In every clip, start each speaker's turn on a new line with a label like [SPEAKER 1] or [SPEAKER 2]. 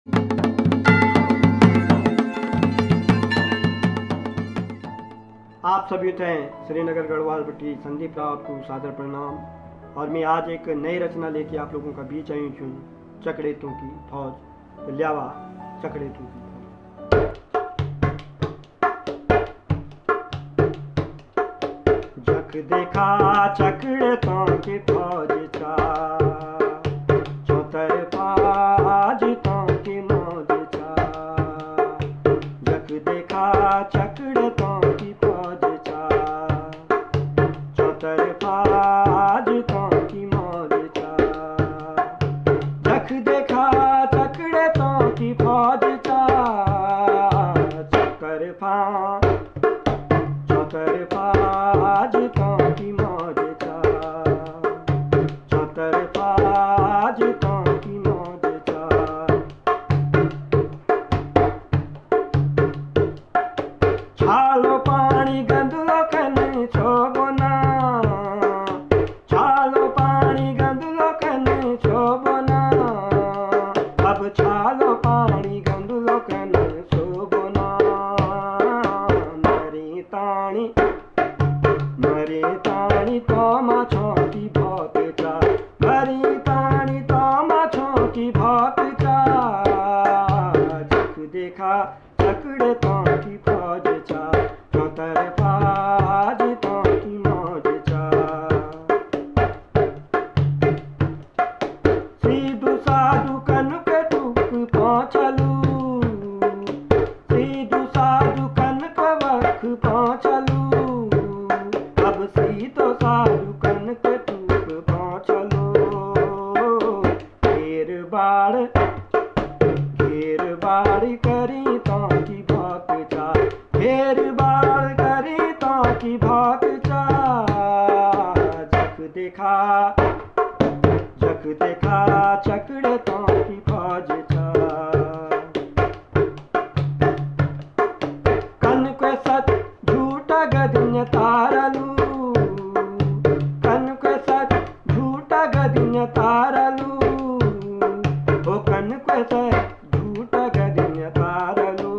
[SPEAKER 1] आप सभी थे श्रीनगर गढ़वाल पट्टी संदीप रावत को सादर प्रणाम। और मैं आज एक नई रचना लेके आप लोगों का बीच आई हूँ, चकड़ेतों की फौज। तो ल्यावा चकड़ेतों की फौज। जक देखा चकड़ेतों की फौज चा, चौतरफा जितों की मौज चा। जक देखा चकड़ेतों की फौज चा, चौतरफा जितों की मौज चा। जक देखा चकड़ेतों की फौज चा, चौतरफा जितों की मौज चा। चौतरफा जितों की मौज चा। छालो पानी गंदलो कन शोभना, छालो पानी गंदलो कन शोभना। अब छालो पानी गंदलो कन शोभना। मरी ताणी तो माछों की भौत चा, मरी ताणी तो माछों की भौत चा। जक देखा चकड़ेतों की फौज चा, चौतरफा जितों की मौज चा। सीधु साधु कनक टुक पहुँचलू, सीधु साधु कनक वख पहुँचलू। अब सीधो साधु कनक टुक पहुँचलू। घेर बाड़ करी तो की भौत चा, घेर बाड़ करी तो की भौत चा। जक देखा चकड़ेतों की फौज चा। कन के सच झूठा गदिन्य तारलू, कन के सच झूठा गदिन्य तारलू। ओ कन के सच झूठा गदिन्य तारलू।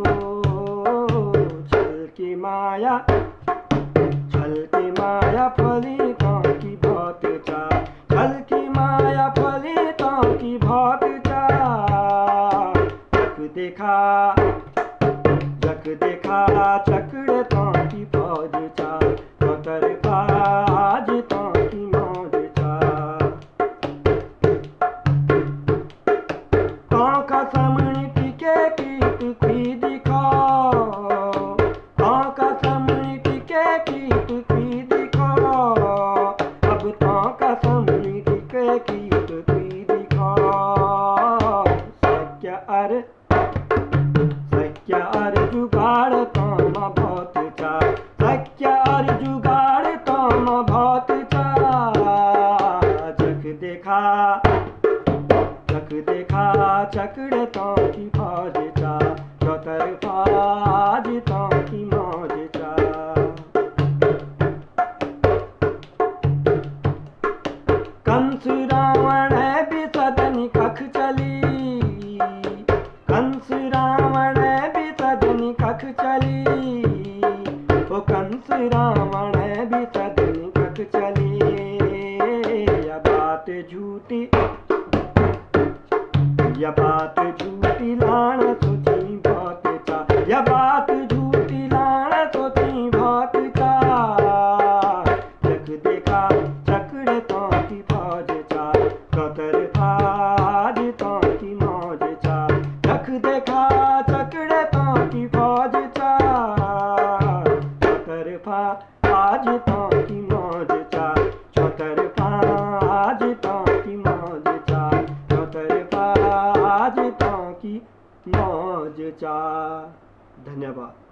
[SPEAKER 1] छल की माया फलितों की भौत चा, छल की माया फलितों की भौत चा। जक देखा चकड़ेतों की फौज चा, चौतरफा जितों की मौज चा। कौं का समणी टिके कीट की दिखाओ, कौं का समणी टिके कीट की दिखाओ। अब तो का समणी टिके कीट की दिखाओ। सख्या अर जुगाड़ तो म बहुत चा, सख्या अर जुगाड़ तो म बहुत चा। जक देखा चकड़ेतों की फौज चा, चौतरफा जितों की मौज चा। कंस रावण भी सदन कख चली, कंस रावण भी सदन कख चली। ओ कंस रावण भी सदन कख चली। या बात झूठी लाण सोची बहुत चा, या बात झूठी लाण सोची बहुत चा। जक देखा चकड़ेतों की फौज चा, चौतरफा जितों की मौज चा। जक देखा चकड़ेतों की फौज चा, चौतरफा जितों की मौज चा। चौतरफा जितों की मौज चा, चौतरफा जितों की मौज चा। धन्यवाद।